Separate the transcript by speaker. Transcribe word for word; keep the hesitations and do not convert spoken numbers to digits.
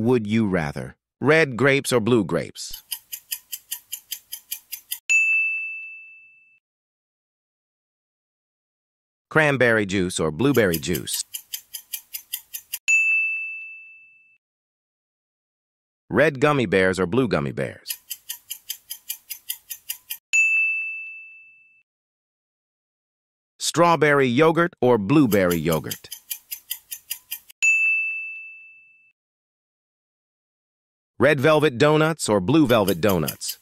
Speaker 1: would you rather? Red grapes or blue grapes? Cranberry juice or blueberry juice? Red gummy bears or blue gummy bears? Strawberry yogurt or blueberry yogurt? Red velvet donuts or blue velvet donuts?